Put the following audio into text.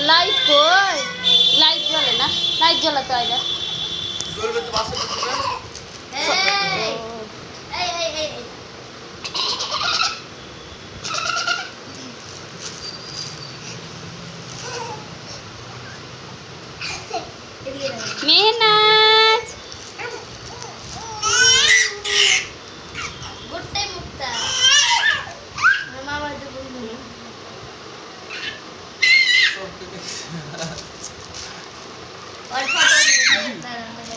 light কই light জ্বলে না লাইট জ্বলাতে হয় না জ্বলবে তো বাসে এই মেহনাজ গোটাই মুক্তা মামা তো বন্ধু और